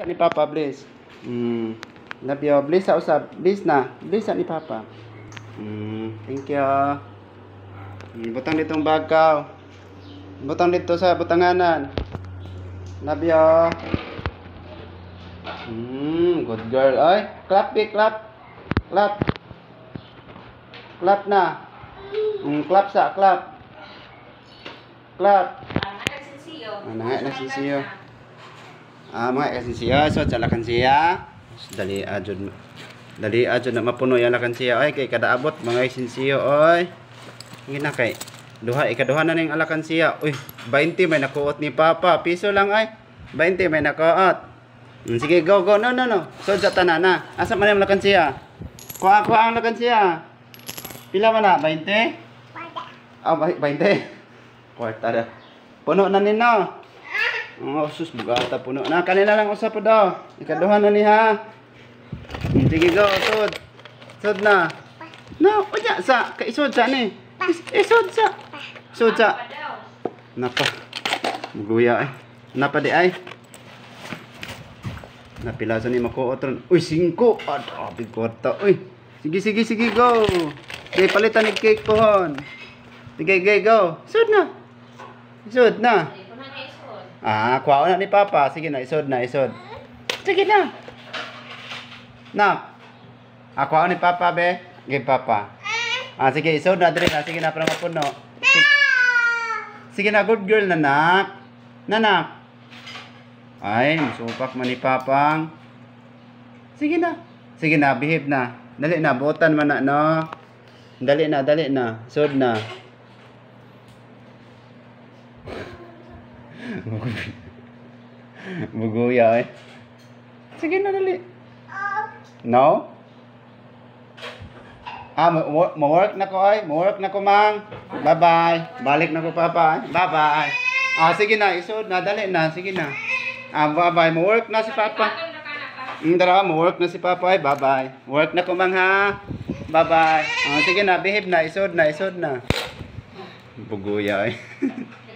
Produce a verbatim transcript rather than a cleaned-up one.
Ni Papa, please. Hmm. Love you. Please sa usap. Please na. Please sa ni Papa. Hmm. Thank you. Hmm. Butang ditong bagaw. Butang dito sa butanganan. Love you. Hmm. Good girl. Ay. Clap, be, clap. Clap. Clap na. Hmm. Clap sa. Clap. Clap. Ah, nangay na sinsiyo. Ah, mga kasinsiya, so tsalakan siya. Dali ajud. Dali ajud na mapuno yung lakan siya. Ay, kay kada abot mga kasinsiyo, oy. Ngina kay duha ikaduha na ning alakan siya. Uy, twenty may nakuot ni Papa. Piso lang ay. twenty may nakuot. Hmm, sige, go go. No, no, no. So sa tanan na. Asa man yung lakan siya? Kuha kuha ang lakan siya. Pila man na? twenty? Ah, twenty. Kwarta da. Puno na nino. Oh, sus, bugata puno na. Kanila lang usap po daw. Ikaduha na niya. Sige, go, sud. Sud na. No, unya sa. Kaisod sa ni. Isod sa. Isod sa. Napa. Muguya eh. Napa di ay. Napila sa ni makuotron. Uy, singko. Aduh, big kwarta. Uy. Sige, sige, sige, go. Okay, palitan ni cake pohon. Sige, sige, go. Sud na. Isod na. Ah, kuha na ni Papa. Sige na, isod na, isod. Sige na. Na. Ah, kuha ni Papa, be. Give Papa. Ah, sige, isod na, dali na. Sige na, para mapuno. Sige, sige na, good girl na, nak. Nanak. Ay, masupak man ni Papang. Sige na. Sige na, behave na. Dali na, butan man na, no. Dali na, dali na. Isod na. Muguya eh. Sige na dali. No? Ah, ma-work na ko ay. Ma-work na ko mang. Bye-bye. Balik na ko Papa. Bye-bye. Ah, sige na. Isod na. Dali na. Sige na. Ah, bye-bye. Ma-work na si Papa. Hmm, dara, ma-work na si Papa ay. Bye-bye. Work na ko mang ha. Bye-bye. Ah, sige na. Behave na. Isod na. Isod na. Muguya eh.